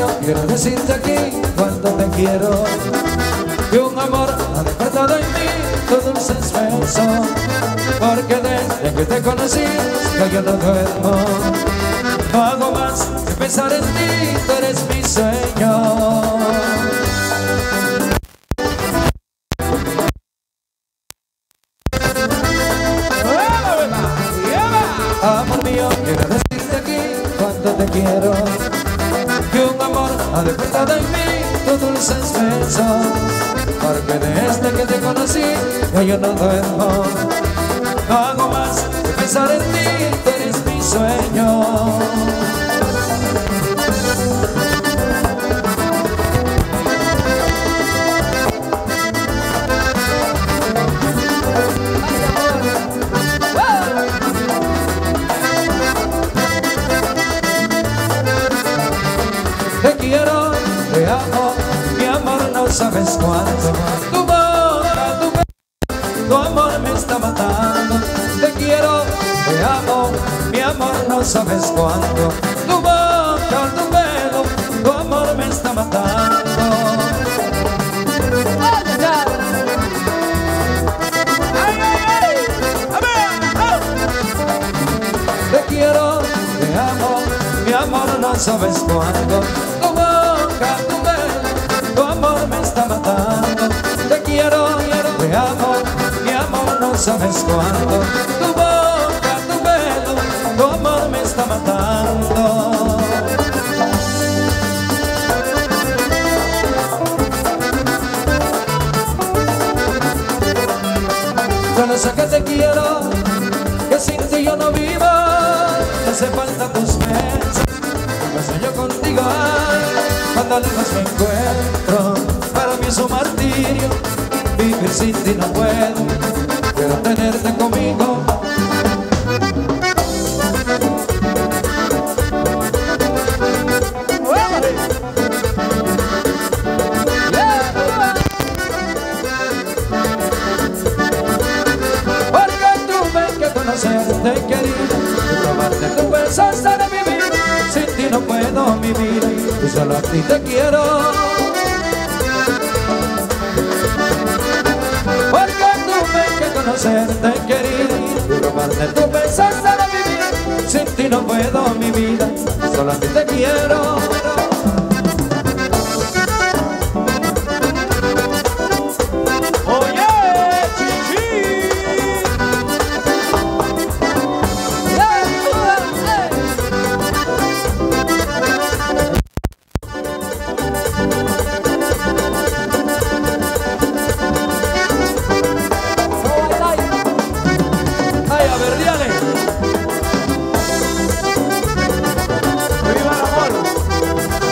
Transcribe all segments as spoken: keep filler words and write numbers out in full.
mío, quiero decirte aquí cuánto te quiero. Y un amor ha despertado en mí tu dulce beso, porque desde que te conocí que yo no duermo. No hago más que pensar en ti, tú eres mi sueño. Amor mío, quiero decirte aquí cuánto te quiero. Que un amor ha despertado en mí tu dulce beso, porque desde que te conocí ya yo no duermo. No hago más que pensar en ti, tú eres mi sueño. Te quiero, te amo, mi amor, no sabes cuánto. Tu boca, tu pelo, tu amor me está matando. Te quiero, te amo, mi amor, no sabes cuánto. Tu boca, tu pelo, tu amor me está matando. Te quiero, te amo, mi amor, no sabes cuánto. Tu boca, tu pelo, tu amor me está matando. Te quiero, te amo, mi amor, no sabes cuánto. Tu boca, tu pelo, tu amor me está matando. Yo no sé que te quiero, que sin ti yo no vivo. Me hace falta tus besos, me sueño contigo, ay, cuando lejos me encuentro. Para mí es un martirio, vivir sin ti no puedo. Quiero tenerte conmigo. Porque tuve que conocerte, querida, y probarte tu beso hasta de vivir. Sin ti no puedo vivir, y solo a ti te quiero. Porque tuve que conocerte, querida, y robarte tu beso hasta de vivir. Sin ti no puedo mi vida, solo a ti te quiero. ¡Viva el amor!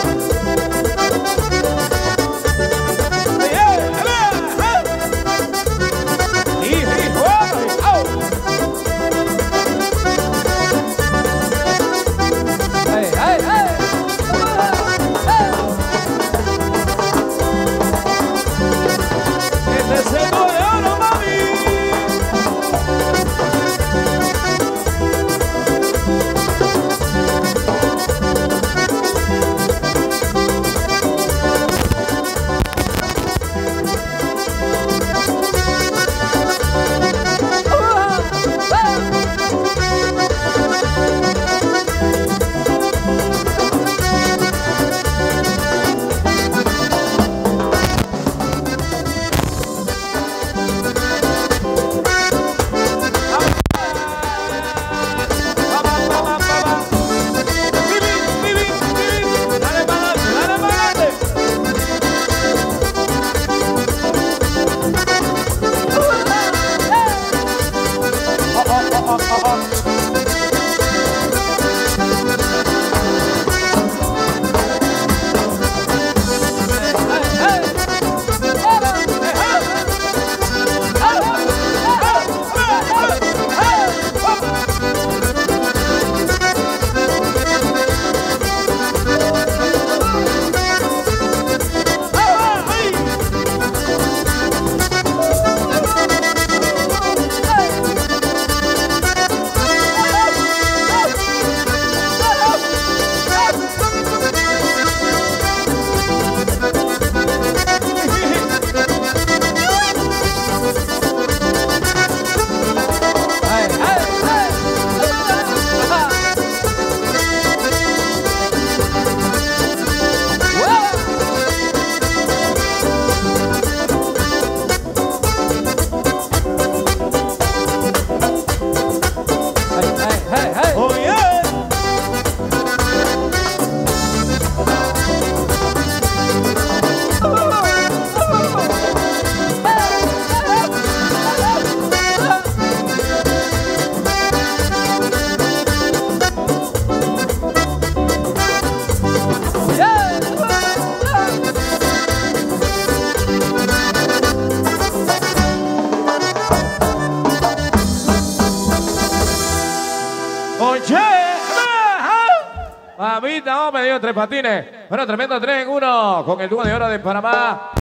noche. Mamita, oh, me dio tres patines. Bueno, tremendo tres en uno con el dúo de oro de Panamá.